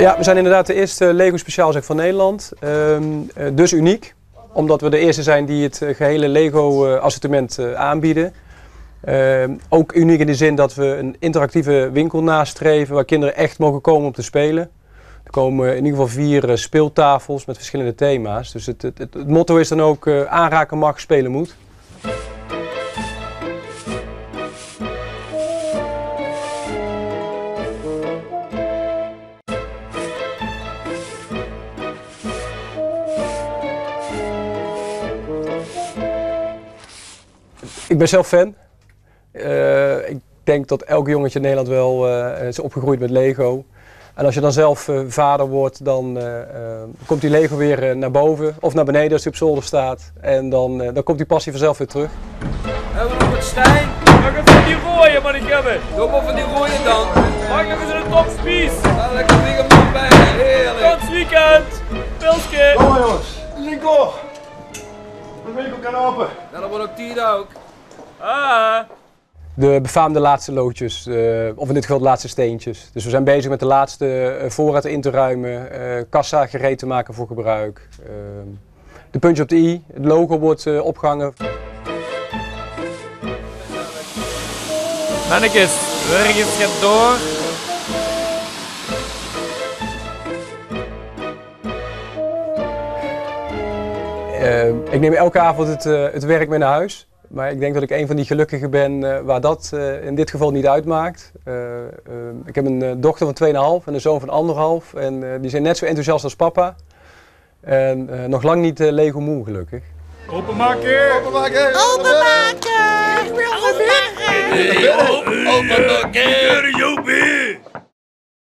Ja, we zijn inderdaad de eerste Lego speciaalzaak van Nederland. Dus uniek, omdat we de eerste zijn die het gehele Lego assortiment aanbieden. Ook uniek in de zin dat we een interactieve winkel nastreven waar kinderen echt mogen komen om te spelen. Er komen in ieder geval 4 speeltafels met verschillende thema's. Dus het motto is dan ook aanraken mag, spelen moet. Ik ben zelf fan. Ik denk dat elk jongetje in Nederland wel is opgegroeid met Lego. En als je dan zelf vader wordt, dan komt die Lego weer naar boven of naar beneden als hij op zolder staat. En dan komt die passie vanzelf weer terug. Hebben we nog wat Stijn? Mag ik van die rode maar niet hebben? Doe maar van die rode dan. Mag ik nog eens een topspies? Ja, lekker dingen man bij, heerlijk. Tot weekend, Pilske. Kom maar jongens, Linko. De winkel kan open. Ja, dat wordt ook 10 ook. Ah. De befaamde laatste loodjes, of in dit geval de laatste steentjes. Dus we zijn bezig met de laatste voorraad in te ruimen, kassa gereed te maken voor gebruik. De puntje op de i, het logo wordt opgehangen. Mannekes, Wurgis gaat door. Ik neem elke avond het werk mee naar huis. Maar ik denk dat ik een van die gelukkigen ben waar dat in dit geval niet uitmaakt. Ik heb een dochter van 2,5 en een zoon van 1,5. En die zijn net zo enthousiast als papa. En nog lang niet Lego moe gelukkig. Openmaken! Openmaken! Openmaken! Ik wil naar binnen! Openmaken!